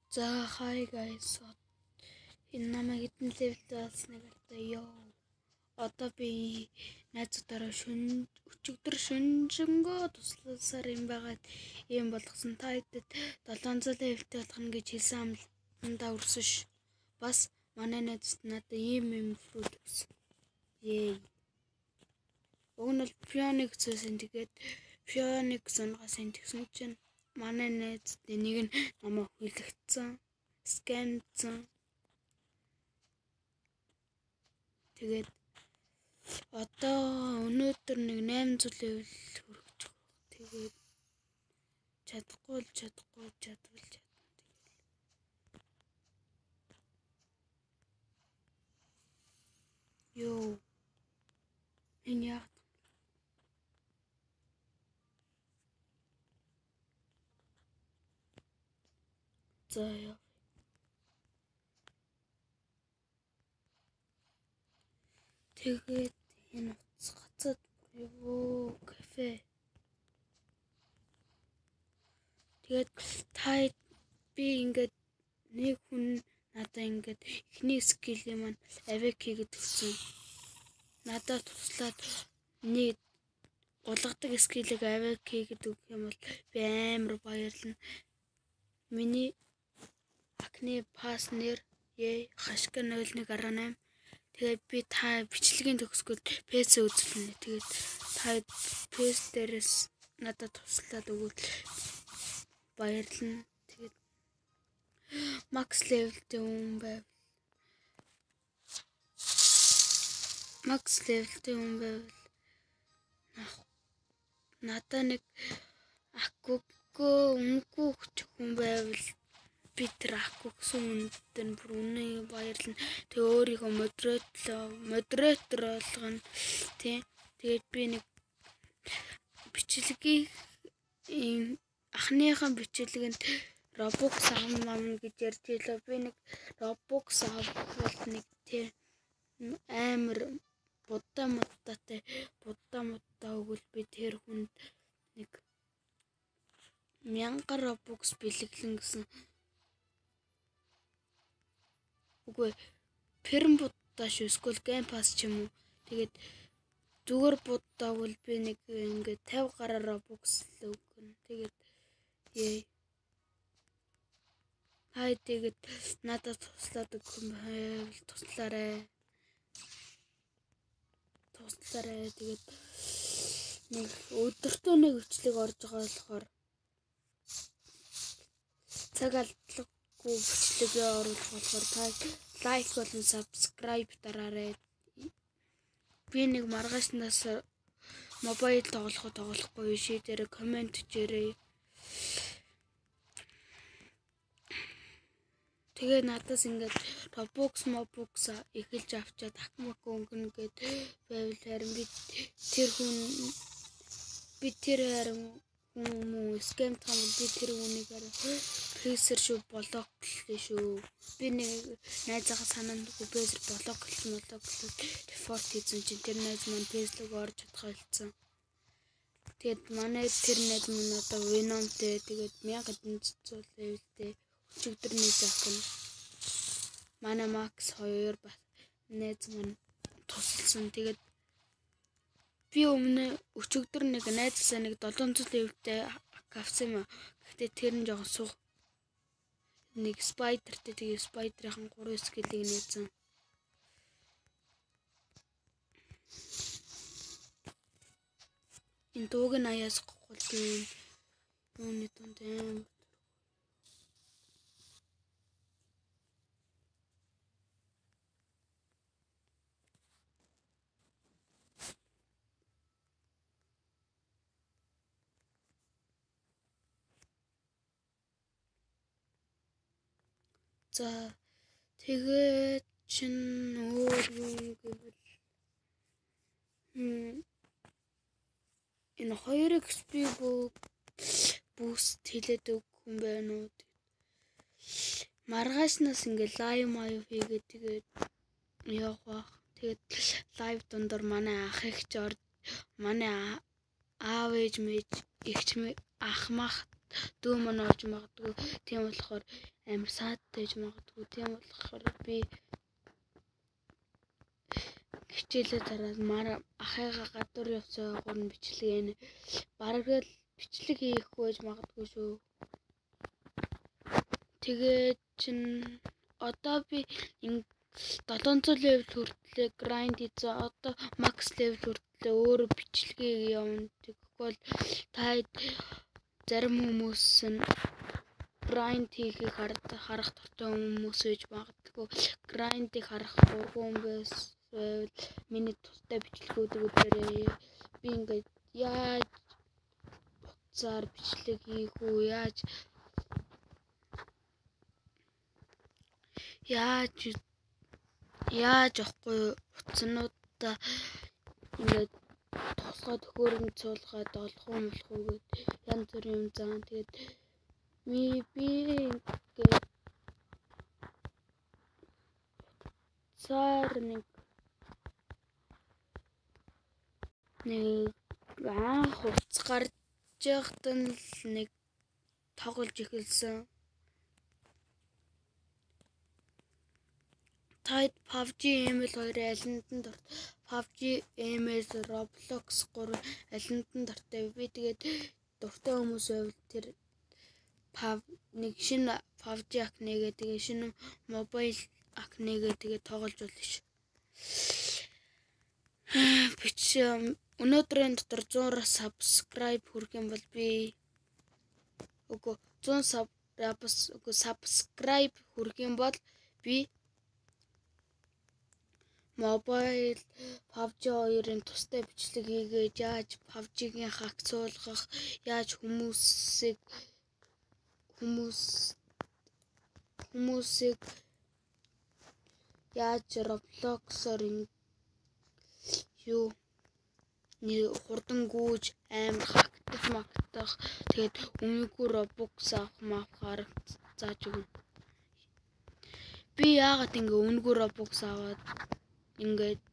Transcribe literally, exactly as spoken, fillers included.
За хай гайс. Энэ намайг эдэн левелд алсныг алдаа ёо. Одоо би найзуудаараа шүн өчигдөр шүнжэнгөө туслалсаар юм байгаад юм болгосон. Та хэдэд долоонзоо левелтэй болох нь гэж хэлсэн амландаа өрсөн ш. Бас манай найзууд надад ийм юм фрут өгсөн. Ей. Уг нь бол Phoenix гэсэн тэгээд Phoenix унгаас энэ тэгсэн чинь манай найзын нэг нь намайг хүлэгдсэн, скамцсан. Тэгээд одоо өнөөдөр нэг восемьсот левел хүрэж байгаа. Тэгээд чадахгүй л чадахгүй чадвал чадна тэгээд. Йоо. Энэ яг за яа. Тэгээд энэ утас гацаад юу кафе. Тэгээд та би ингээд нэг хүн надаа ингээд эхний скилээ маань авеки гэдэг чинь надад туслаад нэг гулгадаг скилийг авеки гэдэг юм бол би амар баярлна. Миний акне паснер е хашка нуль нэг арван восемь. Тэгээд би та бичлэгийн төгсгөл пэс үзүүлнэ. Тэгээд та пэс дээрээс надад туслаад өгвөл баярлна. Тэгээд макс левелтэй хүн байв. Макс левелтэй хүн байв. Надаа нэг акуко үнгүй хүн байвал би тэр акуксан үнэдэн бүр үнэ баярлна. Тэг өөрийгөө модератор модератор болгоно. Тий. Тэгээд би нэг бичлэгийг анхныхаа бичлэгэнд Robux ам ам гэж ярьж илээ. Би нэг Robux авах нэг тий амар будаа модтатай будаа модтаа өгвөл би тэр хүнд нэг мянган Robux бэлэглэн гэсэн. Үгүй перм будаа шүү. Эсвэл гейм пасс ч юм уу. Тэгээд зүгээр будаа бол би нэг ингээд пятьдесят гараар Robux л өгнө. Тэгээд ээ хай тэгээд надад туслаад өгөх юм байвал туслаарай. Туслаарай. Тэгээд нэг өдөртөө нэг бичлэг орж байгаа болохоор цаг алдлаггүй бичлэгээ оруулах болохоор та лайк болон subscribe дараарай. Би нэг маргаашнаас мобайл тоглох тоглохгүй шийдээр комент хийрээ. Тэгээ надаас ингээд Robux Mobux эхэлж авчаад акмак өнгөн гээд байвал харин би тэр хүн би тэр харин хүн скам том би тэр хүнийг харин фейсер шүү блок гэлээ шүү. Би нэг найзаагаа санаандгүй фейсер блок гэлсэн блок гэлээ репорт хийсэн чинь тэр найз маань фейслог орж чадхаа хэлсэн. Тэгээд манай тэр найз маань одоо Venom-тэй тэгээд мянга эдэн цэцүүл левелтэй өчигдөр найз ахын манай Макс хоёр бас найз маань тусалсан. Тэгээд би өмнө өчигдөр нэг найзсаа нэг долоонзоо левелтэй авсан юм. Гэхдээ тэр нь жоохон сух нэг спайдертэй тэгээд спайдерийн гурван скиллийг нээсэн. Энэ дууг нь аяас гол юуны дунд аим. За тэгээд чин өөр юм гэвэл энэ хоёр икс пи бүүст хэлээд өгөх юм байна уу? Маргаашнаас ингээ лайв маяг хийгээд тэгээд явах. Тэгээд лайв дундор манай ах ихч орж манай аав ээж мэж ихч ах мах дүү мань орж магадгүй. Тийм болохоор амар саад байж магадгүй. Тийм болохоор би хичээлээ дараад мара ахыгаа гадуур явсан гурн бичлэг энэ бараг л бичлэг хийх байж магадгүй шүү. Тэгээд чин одоо би энэ долоонцоо левел хүртлээ грайнд хийсэн. Одоо макс левел хүртлээ өөр бичлэгийг явна. Тэгвэл та зарим хүмүүс нь грайнд хийхийг харах дуртай хүмүүс байж магадгүй. Грайндыг харах дургүй юм байвал миний тустай бичлэгүүдийг үзээрэй. Би ингээд яаж буцаар бичлэг хийх үү? Яаж яаж яаж ахгүй утаснуудаа ингээд тусгай төхөөрөмж цуулгаад олох юм болох уу гэд янз бүрийн юм заа. Тэгээд ми би ингээд цаар нэг нэг анх хувц гарч яхад нь л нэг тоглож эхэлсэн. Тайд пабжи эмэл хоёрын алинд нь дурт. пабжи эмэл Roblox гурван алинд нь дуртай. Би тэгээд дуртай хүмүүс байвал тэр паб нэг шинэ пабжи акнегээ тэгээд шинэ мобайл акнегээ тэгээд тоглож болно ш. Бич өнөөдрийн дотор зуун subscribe хүрэх юм бол би үгүй зуун subscribe хүрэх юм бол би мобайл пабжи хоёрын тустай бичлэг хийгээд яаж пабжигийн хак цуулгах, яаж хүмүүсийг хүмүүс хүмүүсийг яаж Roblox-оор юу нэг хурдан гүйж амар хактах магтах тэгээд өмнөгүй Robux авах махаар зааж өгнө. Би яагаад ингэ өмнөгүй Robux аваад ингээд